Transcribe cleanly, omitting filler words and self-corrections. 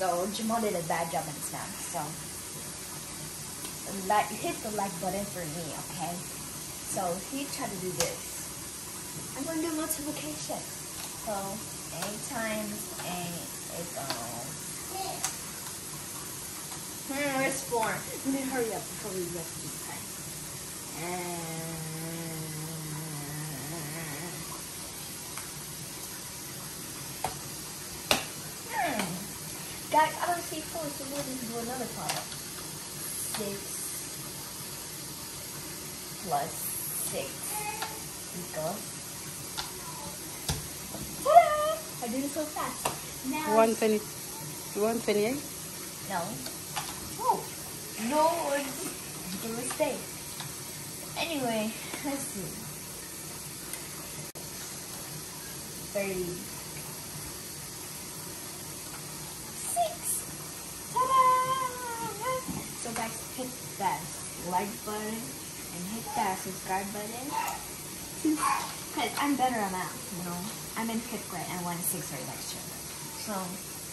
So Jamal did a bad job in Snap. So hit the like button for me, okay? So he tried to do this. I'm gonna do multiplication. So 8 times 8 is where's 4? Let me hurry up before we get to this time. Guys, I don't see 4, so we'll just do another product. 6 plus 6 equals. Ta-da! I did it so fast. Now 128? No. Oh, no, it's a mistake. Anyway, let's see. 36. Ta-da! So guys, hit that like button and hit that subscribe button. Because I'm better at math, you know. I'm in 5th grade and I want 6th grade next year. So